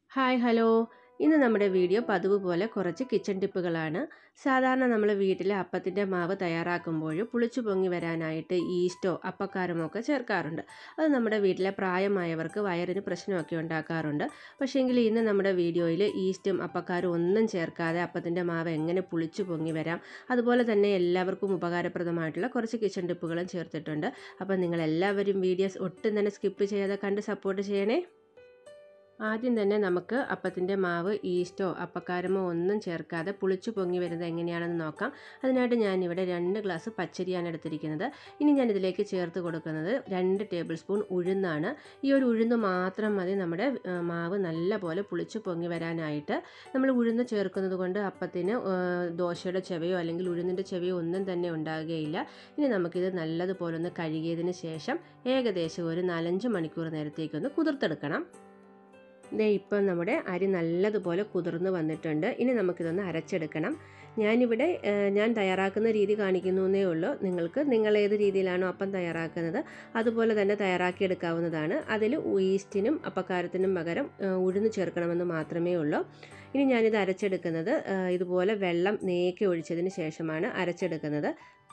Hi hello ഇന്ന് നമ്മുടെ video പതിവ് പോലെ കുറച്ച് കിച്ചൺ ടിപ്പുകളാണ്. സാധാരണ നമ്മൾ വീട്ടിൽ അപ്പത്തിൻ്റെ മാവ് തയ്യാറാക്കുമ്പോൾ പുളിച്ചു പൊങ്ങി വരാനായിട്ട് ഈസ്റ്റോ അപ്പക്കാരമോ ഒക്കെ ചേർക്കാറുണ്ട്. അത് നമ്മുടെ വീട്ടിലെ പ്രായമായവർക്ക് വയറിന് പ്രശ്നമൊക്കെ ഉണ്ടാക്കാറുണ്ട്. പക്ഷേങ്കിൽ ഇന്ന് നമ്മുടെ വീഡിയോയിൽ ഈസ്റ്റും അപ്പക്കാരും ഒന്നും ചേർക്കാതെ അപ്പത്തിൻ്റെ മാവ് എങ്ങനെ പുളിച്ചു പൊങ്ങി വരാം, അതുപോലെ തന്നെ എല്ലാവർക്കും ഉപകാരപ്രദമായിട്ടുള്ള കുറച്ച് കിച്ചൺ ടിപ്പുകളും ചേർത്തിട്ടുണ്ട്. അപ്പോൾ നിങ്ങളെല്ലാവരും വീഡിയോസ് ഒട്ടും തന്നെ സ്കിപ്പ് ചെയ്യാതെ കണ്ട് സപ്പോർട്ട് ചെയ്യണേ. ആദ്യം തന്നെ നമുക്ക് അപ്പത്തിൻ്റെ മാവ് ഈസ്റ്റോ അപ്പക്കാരമോ ഒന്നും ചേർക്കാതെ പുളിച്ചു പൊങ്ങി വരുന്നത് എങ്ങനെയാണെന്ന് നോക്കാം. അതിനായിട്ട് ഞാനിവിടെ 2 ഗ്ലാസ് പച്ചരിയാണ് എടുത്തിരിക്കുന്നത്. ഇനി ഞാനിതിലേക്ക് ചേർത്ത് കൊടുക്കുന്നത് 2 ടേബിൾ സ്പൂൺ ഉഴുന്നാണ്. ഈ ഒരു ഉഴുന്ന് മാത്രം മതി നമ്മുടെ മാവ് നല്ല പോലെ പുളിച്ചു പൊങ്ങി വരാനായിട്ട്. നമ്മൾ ഉഴുന്ന് ചേർക്കുന്നത് കൊണ്ട് അപ്പത്തിന് ദോശയുടെ ചെവയോ അല്ലെങ്കിൽ ഉഴുന്നിൻ്റെ ചെവയോ ഒന്നും തന്നെ ഉണ്ടാകുകയില്ല. ഇനി നമുക്കിത് നല്ലതുപോലെ ഒന്ന് കഴുകിയതിന് ശേഷം ഏകദേശം ഒരു 4-5 മണിക്കൂർ നേരത്തേക്കൊന്ന് കുതിർത്തെടുക്കണം. ഇപ്പം നമ്മുടെ അരി നല്ലതുപോലെ കുതിർന്ന് വന്നിട്ടുണ്ട്. ഇനി നമുക്കിതൊന്ന് അരച്ചെടുക്കണം. ഞാൻ തയ്യാറാക്കുന്ന രീതി കാണിക്കുന്നു എന്നേ ഉള്ളൂ. നിങ്ങൾ ഏത് രീതിയിലാണോ അപ്പം തയ്യാറാക്കുന്നത് അതുപോലെ തന്നെ തയ്യാറാക്കിയെടുക്കാവുന്നതാണ്. അതിൽ ഈസ്റ്റിനും അപ്പക്കാരത്തിനും പകരം ഉഴുന്ന് ചേർക്കണമെന്ന് മാത്രമേ ഉള്ളൂ. ഇനി ഞാനിത് അരച്ചെടുക്കുന്നത് ഇതുപോലെ വെള്ളം നേക്കി ഒഴിച്ചതിന് ശേഷമാണ് അരച്ചെടുക്കുന്നത്.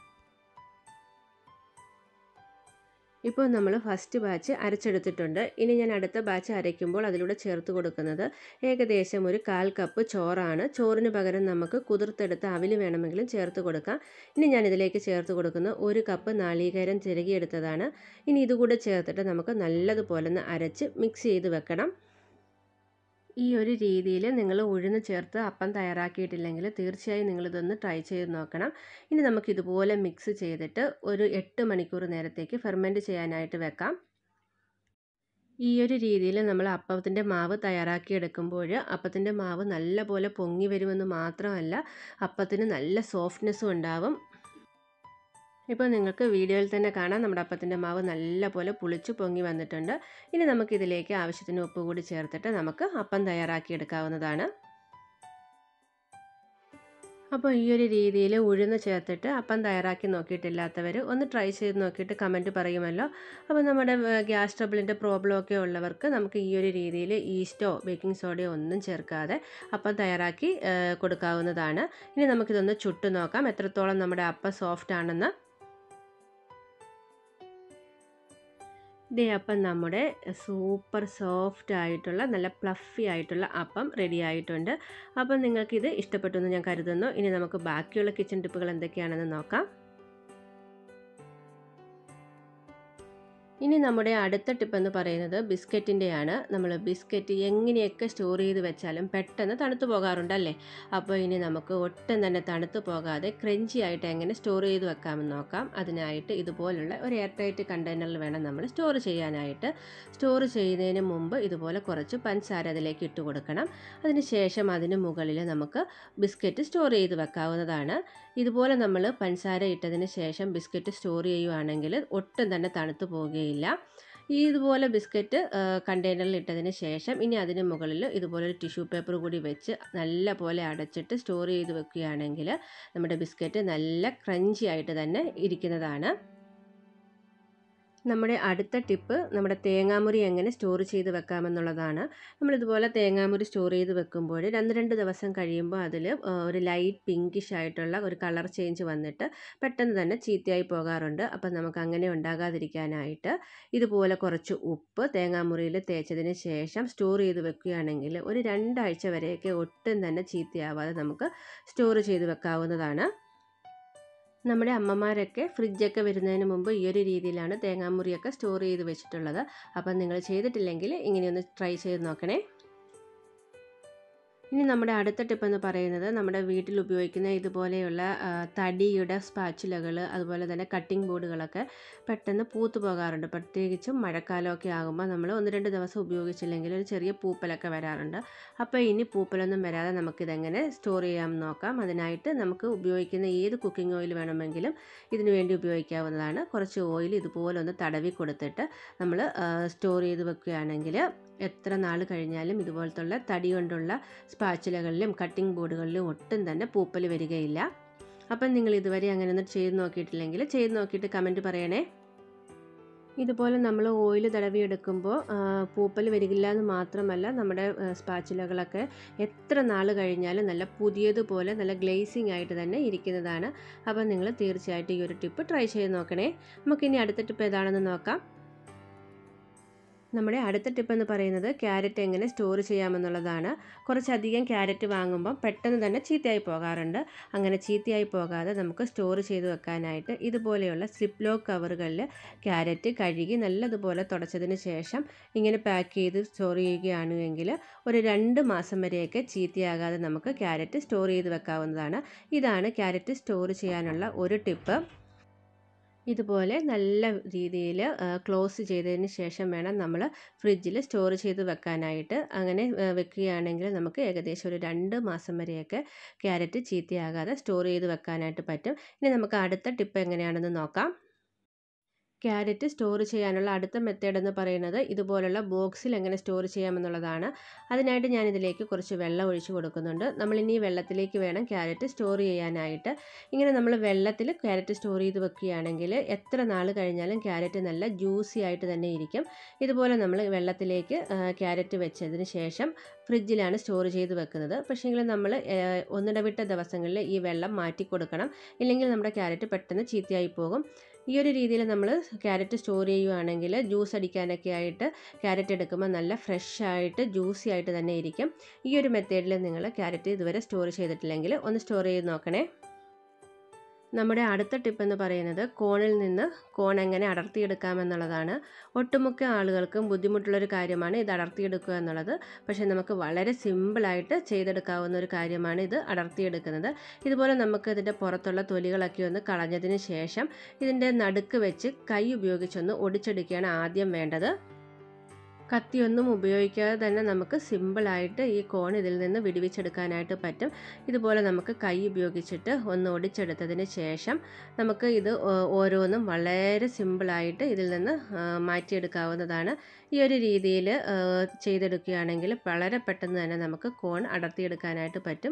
ഇപ്പോൾ നമ്മൾ ഫസ്റ്റ് ബാച്ച് അരച്ചെടുത്തിട്ടുണ്ട്. ഇനി ഞാൻ അടുത്ത ബാച്ച് അരയ്ക്കുമ്പോൾ അതിലൂടെ ചേർത്ത് കൊടുക്കുന്നത് ഏകദേശം ഒരു 1/4 കപ്പ് ചോറാണ്. ചോറിന് പകരം നമുക്ക് കുതിർത്തെടുത്ത അവില് വേണമെങ്കിലും ചേർത്ത് കൊടുക്കാം. ഇനി ഞാനിതിലേക്ക് ചേർത്ത് കൊടുക്കുന്ന 1 കപ്പ് നാളികേരം ചിരകിയെടുത്തതാണ്. ഇനി ഇതുകൂടെ ചേർത്തിട്ട് നമുക്ക് നല്ലതുപോലെ ഒന്ന് അരച്ച് മിക്സ് ചെയ്ത് വെക്കണം. ഈ ഒരു രീതിയിൽ നിങ്ങൾ ഉഴുന്ന് ചേർത്ത് അപ്പം തയ്യാറാക്കിയിട്ടില്ലെങ്കിൽ തീർച്ചയായും നിങ്ങളിതൊന്ന് ട്രൈ ചെയ്ത് നോക്കണം. ഇനി നമുക്കിതുപോലെ മിക്സ് ചെയ്തിട്ട് ഒരു 8 മണിക്കൂർ നേരത്തേക്ക് ഫെർമെൻറ്റ് ചെയ്യാനായിട്ട് വെക്കാം. ഈ ഒരു രീതിയിൽ നമ്മൾ അപ്പത്തിൻ്റെ മാവ് തയ്യാറാക്കിയെടുക്കുമ്പോൾ അപ്പത്തിൻ്റെ മാവ് നല്ല പോലെ പൊങ്ങി വരുമെന്ന് മാത്രമല്ല, അപ്പത്തിന് നല്ല സോഫ്റ്റ്നെസ്സും ഉണ്ടാവും. ഇപ്പോൾ നിങ്ങൾക്ക് വീഡിയോയിൽ തന്നെ കാണാം നമ്മുടെ അപ്പത്തിൻ്റെ മാവ് നല്ല പോലെ പുളിച്ചു പൊങ്ങി വന്നിട്ടുണ്ട്. ഇനി നമുക്കിതിലേക്ക് ആവശ്യത്തിന് ഉപ്പ് കൂടി ചേർത്തിട്ട് നമുക്ക് അപ്പം തയ്യാറാക്കിയെടുക്കാവുന്നതാണ്. അപ്പോൾ ഈ ഒരു രീതിയിൽ ഉഴുന്ന് ചേർത്തിട്ട് അപ്പം തയ്യാറാക്കി നോക്കിയിട്ടില്ലാത്തവർ ഒന്ന് ട്രൈ ചെയ്ത് നോക്കിയിട്ട് കമൻറ്റ് പറയുമല്ലോ. അപ്പോൾ നമ്മുടെ ഗ്യാസ് ട്രബിളിൻ്റെ പ്രോബ്ലമൊക്കെ ഉള്ളവർക്ക് നമുക്ക് ഈ ഒരു രീതിയിൽ ഈസ്റ്റോ ബേക്കിംഗ് സോഡയോ ഒന്നും ചേർക്കാതെ അപ്പം തയ്യാറാക്കി കൊടുക്കാവുന്നതാണ്. ഇനി നമുക്കിതൊന്ന് ചുട്ട് നോക്കാം എത്രത്തോളം നമ്മുടെ അപ്പം സോഫ്റ്റ് ആണെന്ന്. അപ്പം നമ്മുടെ സൂപ്പർ സോഫ്റ്റ് ആയിട്ടുള്ള നല്ല പ്ലഫി ആയിട്ടുള്ള അപ്പം റെഡി ആയിട്ടുണ്ട്. അപ്പം നിങ്ങൾക്കിത് ഇഷ്ടപ്പെട്ടു എന്ന് ഞാൻ കരുതുന്നു. ഇനി നമുക്ക് ബാക്കിയുള്ള കിച്ചൺ ടിപ്പുകൾ എന്തൊക്കെയാണെന്ന് നോക്കാം. ഇനി നമ്മുടെ അടുത്ത ടിപ്പ് എന്ന് പറയുന്നത് ബിസ്ക്കറ്റിൻ്റെയാണ്. നമ്മൾ ബിസ്ക്കറ്റ് എങ്ങനെയൊക്കെ സ്റ്റോർ ചെയ്ത് വെച്ചാലും പെട്ടെന്ന് തണുത്ത് പോകാറുണ്ടല്ലേ. അപ്പോൾ ഇനി നമുക്ക് ഒട്ടും തന്നെ തണുത്ത് പോകാതെ ക്രഞ്ചി ആയിട്ട് എങ്ങനെ സ്റ്റോർ ചെയ്ത് വെക്കാമെന്ന് നോക്കാം. അതിനായിട്ട് ഇതുപോലുള്ള ഒരു എയർ ടൈറ്റ് കണ്ടെയ്നറിൽ വേണം നമ്മൾ സ്റ്റോർ ചെയ്യാനായിട്ട്. സ്റ്റോർ ചെയ്യുന്നതിന് മുമ്പ് ഇതുപോലെ കുറച്ച് പഞ്ചസാര അതിലേക്ക് ഇട്ട് കൊടുക്കണം. അതിനുശേഷം അതിന് മുകളിൽ നമുക്ക് ബിസ്ക്കറ്റ് സ്റ്റോർ ചെയ്ത് വെക്കാവുന്നതാണ്. ഇതുപോലെ നമ്മൾ പഞ്ചസാര ഇട്ടതിന് ശേഷം ബിസ്ക്കറ്റ് സ്റ്റോർ ചെയ്യുകയാണെങ്കിൽ ഒട്ടും തന്നെ തണുത്ത് പോവുകയില്ല. ഇതുപോലെ ബിസ്ക്കറ്റ് കണ്ടെയ്നറിൽ ഇട്ടതിന് ശേഷം ഇനി അതിന് മുകളിൽ ഇതുപോലെ ഒരു ടിഷ്യൂ പേപ്പർ കൂടി വെച്ച് നല്ല പോലെ അടച്ചിട്ട് സ്റ്റോർ ചെയ്ത് വെക്കുകയാണെങ്കിൽ നമ്മുടെ ബിസ്ക്കറ്റ് നല്ല ക്രഞ്ചി ആയിട്ട് തന്നെ ഇരിക്കുന്നതാണ്. നമ്മുടെ അടുത്ത ടിപ്പ് നമ്മുടെ തേങ്ങാമുരി എങ്ങനെ സ്റ്റോർ ചെയ്ത് വെക്കാമെന്നുള്ളതാണ്. നമ്മളിതുപോലെ തേങ്ങാമുരി സ്റ്റോർ ചെയ്ത് വെക്കുമ്പോൾ 2 ദിവസം കഴിയുമ്പോൾ അതിൽ ഒരു ലൈറ്റ് പിങ്കിഷ് ആയിട്ടുള്ള ഒരു കളർ ചേഞ്ച് വന്നിട്ട് പെട്ടെന്ന് തന്നെ ചീത്തയായി പോകാറുണ്ട്. അപ്പം നമുക്ക് അങ്ങനെ ഉണ്ടാകാതിരിക്കാനായിട്ട് ഇതുപോലെ കുറച്ച് ഉപ്പ് തേങ്ങാമുരിയിൽ തേച്ചതിന് ശേഷം സ്റ്റോർ ചെയ്ത് വെക്കുകയാണെങ്കിൽ ഒരു 2 ആഴ്ച വരെയൊക്കെ ഒട്ടും തന്നെ ചീത്തയാവാതെ നമുക്ക് സ്റ്റോർ ചെയ്ത് വെക്കാവുന്നതാണ്. നമ്മുടെ അമ്മമാരൊക്കെ ഫ്രിഡ്ജൊക്കെ വരുന്നതിന് മുമ്പ് ഈ ഒരു രീതിയിലാണ് തേങ്ങാമുറിയൊക്കെ സ്റ്റോർ ചെയ്ത് വെച്ചിട്ടുള്ളത്. അപ്പം നിങ്ങൾ ചെയ്തിട്ടില്ലെങ്കിൽ ഇങ്ങനെയൊന്ന് ട്രൈ ചെയ്ത് നോക്കണേ. ഇനി നമ്മുടെ അടുത്ത ടിപ്പ് എന്ന് പറയുന്നത് നമ്മുടെ വീട്ടിൽ ഉപയോഗിക്കുന്ന ഇതുപോലെയുള്ള തടിയുടെ സ്പാച്ചുലകൾ അതുപോലെ തന്നെ കട്ടിംഗ് ബോർഡുകളൊക്കെ പെട്ടെന്ന് പൂത്തു പോകാറുണ്ട്. പ്രത്യേകിച്ചും മഴക്കാലമൊക്കെ ആകുമ്പോൾ നമ്മൾ 1-2 ദിവസം ഉപയോഗിച്ചില്ലെങ്കിൽ ഒരു ചെറിയ പൂപ്പലൊക്കെ വരാറുണ്ട്. അപ്പോൾ ഇനി പൂപ്പലൊന്നും വരാതെ നമുക്കിതെങ്ങനെ സ്റ്റോർ ചെയ്യാമെന്ന് നോക്കാം. അതിനായിട്ട് നമുക്ക് ഉപയോഗിക്കുന്ന ഏത് കുക്കിംഗ് ഓയിൽ വേണമെങ്കിലും ഇതിനു വേണ്ടി ഉപയോഗിക്കാവുന്നതാണ്. കുറച്ച് ഓയിൽ ഇതുപോലെ ഒന്ന് തടവി കൊടുത്തിട്ട് നമ്മൾ സ്റ്റോർ ചെയ്ത് വെക്കുകയാണെങ്കിൽ എത്ര നാൾ കഴിഞ്ഞാലും ഇതുപോലത്തുള്ള തടി കൊണ്ടുള്ള സ്പാച്ചുലകളിലും കട്ടിംഗ് ബോർഡുകളിലും ഒട്ടും തന്നെ പൂപ്പൽ വരികയില്ല. അപ്പം നിങ്ങൾ ഇതുവരെ അങ്ങനെ ഒന്നും ചെയ്ത് നോക്കിയിട്ടില്ലെങ്കിൽ ചെയ്ത് നോക്കിയിട്ട് കമൻറ്റ് പറയണേ. ഇതുപോലെ നമ്മൾ ഓയിൽ തടവിയെടുക്കുമ്പോൾ പൂപ്പൽ വരികില്ല എന്ന് മാത്രമല്ല നമ്മുടെ സ്പാച്ചുലകളൊക്കെ എത്ര നാൾ കഴിഞ്ഞാലും നല്ല പുതിയതുപോലെ നല്ല ഗ്ലേസിങ് ആയിട്ട് തന്നെ ഇരിക്കുന്നതാണ്. അപ്പോൾ നിങ്ങൾ തീർച്ചയായിട്ടും ഈ ഒരു ടിപ്പ് ട്രൈ ചെയ്ത് നോക്കണേ. നമുക്കിനി അടുത്ത ടിപ്പ് ഏതാണെന്ന് നോക്കാം. നമ്മുടെ അടുത്ത ടിപ്പ് എന്ന് പറയുന്നത് ക്യാരറ്റ് എങ്ങനെ സ്റ്റോർ ചെയ്യാമെന്നുള്ളതാണ്. കുറച്ചധികം ക്യാരറ്റ് വാങ്ങുമ്പോൾ പെട്ടെന്ന് തന്നെ ചീത്തയായി പോകാറുണ്ട്. അങ്ങനെ ചീത്തയായി പോകാതെ നമുക്ക് സ്റ്റോർ ചെയ്ത് വെക്കാനായിട്ട് ഇതുപോലെയുള്ള സ്ലിപ്പ് ലോക്ക് കവറുകളിൽ ക്യാരറ്റ് കഴുകി നല്ലതുപോലെ തുടച്ചതിന് ശേഷം ഇങ്ങനെ പാക്ക് ചെയ്ത് സ്റ്റോർ ചെയ്യുകയാണെങ്കിൽ ഒരു 2 മാസം വരെയൊക്കെ ചീത്തയാകാതെ നമുക്ക് ക്യാരറ്റ് സ്റ്റോർ ചെയ്ത് വെക്കാവുന്നതാണ്. ഇതാണ് ക്യാരറ്റ് സ്റ്റോർ ചെയ്യാനുള്ള ഒരു ടിപ്പ്. ഇതുപോലെ നല്ല രീതിയിൽ ക്ലോസ് ചെയ്തതിന് ശേഷം വേണം നമ്മൾ ഫ്രിഡ്ജിൽ സ്റ്റോർ ചെയ്ത് വെക്കാനായിട്ട്. അങ്ങനെ വെക്കുകയാണെങ്കിൽ നമുക്ക് ഏകദേശം ഒരു 2 മാസം വരെയൊക്കെ ക്യാരറ്റ് ചീത്തയാകാതെ സ്റ്റോർ ചെയ്ത് വെക്കാനായിട്ട് പറ്റും. ഇനി നമുക്ക് അടുത്ത ടിപ്പ് എങ്ങനെയാണെന്ന് നോക്കാം. ക്യാരറ്റ് സ്റ്റോർ ചെയ്യാനുള്ള അടുത്ത മെത്തേഡ് എന്ന് പറയുന്നത് ഇതുപോലുള്ള ബോക്സിൽ എങ്ങനെ സ്റ്റോർ ചെയ്യാമെന്നുള്ളതാണ്. അതിനായിട്ട് ഞാനിതിലേക്ക് കുറച്ച് വെള്ളം ഒഴിച്ച് കൊടുക്കുന്നുണ്ട്. നമ്മളിനി ഈ വെള്ളത്തിലേക്ക് വേണം ക്യാരറ്റ് സ്റ്റോർ ചെയ്യാനായിട്ട്. ഇങ്ങനെ നമ്മൾ വെള്ളത്തിൽ ക്യാരറ്റ് സ്റ്റോർ ചെയ്ത് വെക്കുകയാണെങ്കിൽ എത്ര നാൾ കഴിഞ്ഞാലും ക്യാരറ്റ് നല്ല ജ്യൂസി ആയിട്ട് തന്നെ ഇരിക്കും. ഇതുപോലെ നമ്മൾ വെള്ളത്തിലേക്ക് ക്യാരറ്റ് വെച്ചതിന് ശേഷം ഫ്രിഡ്ജിലാണ് സ്റ്റോർ ചെയ്ത് വെക്കുന്നത്. പക്ഷേങ്കിൽ നമ്മൾ ഒന്നിടവിട്ട ദിവസങ്ങളിൽ ഈ വെള്ളം മാറ്റി കൊടുക്കണം. ഇല്ലെങ്കിൽ നമ്മുടെ ക്യാരറ്റ് പെട്ടെന്ന് ചീത്തയായി പോകും. ഈ ഒരു രീതിയിൽ നമ്മൾ ക്യാരറ്റ് സ്റ്റോർ ചെയ്യുകയാണെങ്കിൽ ജ്യൂസ് അടിക്കാനൊക്കെ ആയിട്ട് ക്യാരറ്റ് എടുക്കുമ്പോൾ നല്ല ഫ്രഷ് ആയിട്ട് ജ്യൂസി ആയിട്ട് തന്നെ ഇരിക്കും. ഈ ഒരു മെത്തേഡിൽ നിങ്ങൾ ക്യാരറ്റ് ഇതുവരെ സ്റ്റോർ ചെയ്തിട്ടില്ലെങ്കിൽ ഒന്ന് സ്റ്റോർ ചെയ്ത് നോക്കണേ. നമ്മുടെ അടുത്ത ടിപ്പ് എന്ന് പറയുന്നത് കോണിൽ നിന്ന് കോൺ എങ്ങനെ അടർത്തിയെടുക്കാമെന്നുള്ളതാണ്. ഒട്ടുമുക്ക ആളുകൾക്കും ബുദ്ധിമുട്ടുള്ളൊരു കാര്യമാണ് ഇത് അടർത്തിയെടുക്കുക എന്നുള്ളത്. പക്ഷേ നമുക്ക് വളരെ സിമ്പിളായിട്ട് ചെയ്തെടുക്കാവുന്ന ഒരു കാര്യമാണ് ഇത് അടർത്തിയെടുക്കുന്നത്. ഇതുപോലെ നമുക്ക് ഇതിൻ്റെ പുറത്തുള്ള തൊലികളൊക്കെ ഒന്ന് കളഞ്ഞതിന് ശേഷം ഇതിൻ്റെ നടുക്ക് വെച്ച് കൈ ഉപയോഗിച്ചൊന്ന് ഒടിച്ചെടുക്കുകയാണ് ആദ്യം വേണ്ടത്. കത്തിയൊന്നും ഉപയോഗിക്കാതെ തന്നെ നമുക്ക് സിമ്പിളായിട്ട് ഈ കോൺ ഇതിൽ നിന്ന് വിടുവിച്ചെടുക്കാനായിട്ട് പറ്റും. ഇതുപോലെ നമുക്ക് കൈ ഉപയോഗിച്ചിട്ട് ഒന്ന് ഒടിച്ചെടുത്തതിന് ശേഷം നമുക്ക് ഇത് ഓരോന്നും വളരെ സിമ്പിളായിട്ട് ഇതിൽ നിന്ന് മാറ്റിയെടുക്കാവുന്നതാണ്. ഈ ഒരു രീതിയിൽ ചെയ്തെടുക്കുകയാണെങ്കിൽ വളരെ പെട്ടെന്ന് തന്നെ നമുക്ക് കോൺ അടർത്തിയെടുക്കാനായിട്ട് പറ്റും.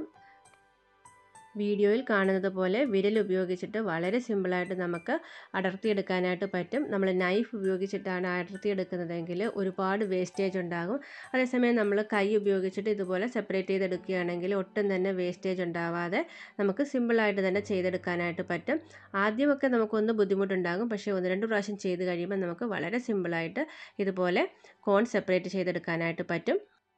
വീഡിയോയിൽ കാണുന്നത് പോലെ വിരൽ ഉപയോഗിച്ചിട്ട് വളരെ സിമ്പിളായിട്ട് നമുക്ക് അടർത്തിയെടുക്കാനായിട്ട് പറ്റും. നമ്മൾ നൈഫ് ഉപയോഗിച്ചിട്ടാണ് അടർത്തിയെടുക്കുന്നതെങ്കിൽ ഒരുപാട് വേസ്റ്റേജ് ഉണ്ടാകും. അതേസമയം നമ്മൾ കൈ ഉപയോഗിച്ചിട്ട് ഇതുപോലെ സെപ്പറേറ്റ് ചെയ്തെടുക്കുകയാണെങ്കിൽ ഒട്ടും തന്നെ വേസ്റ്റേജ് ഉണ്ടാവാതെ നമുക്ക് സിമ്പിളായിട്ട് തന്നെ ചെയ്തെടുക്കാനായിട്ട് പറ്റും. ആദ്യമൊക്കെ നമുക്കൊന്ന് ബുദ്ധിമുട്ടുണ്ടാകും. പക്ഷേ 1-2 പ്രാവശ്യം ചെയ്ത് കഴിയുമ്പോൾ നമുക്ക് വളരെ സിമ്പിളായിട്ട് ഇതുപോലെ കോൺ സെപ്പറേറ്റ് ചെയ്തെടുക്കാനായിട്ട് പറ്റും.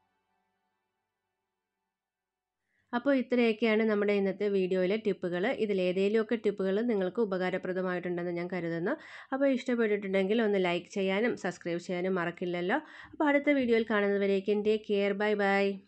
അപ്പോൾ ഇത്രയൊക്കെയാണ് നമ്മുടെ ഇന്നത്തെ വീഡിയോയിലെ ടിപ്പുകൾ. ഇതിലേതെങ്കിലുമൊക്കെ ടിപ്പുകൾ നിങ്ങൾക്ക് ഉപകാരപ്രദമായിട്ടുണ്ടെന്ന് ഞാൻ കരുതുന്നു. അപ്പോൾ ഇഷ്ടപ്പെട്ടിട്ടുണ്ടെങ്കിൽ ഒന്ന് ലൈക്ക് ചെയ്യാനും സബ്സ്ക്രൈബ് ചെയ്യാനും മറക്കില്ലല്ലോ. അപ്പോൾ അടുത്ത വീഡിയോയിൽ കാണുന്നതുവരേക്കും ടേക്ക് കെയർ. Bye by.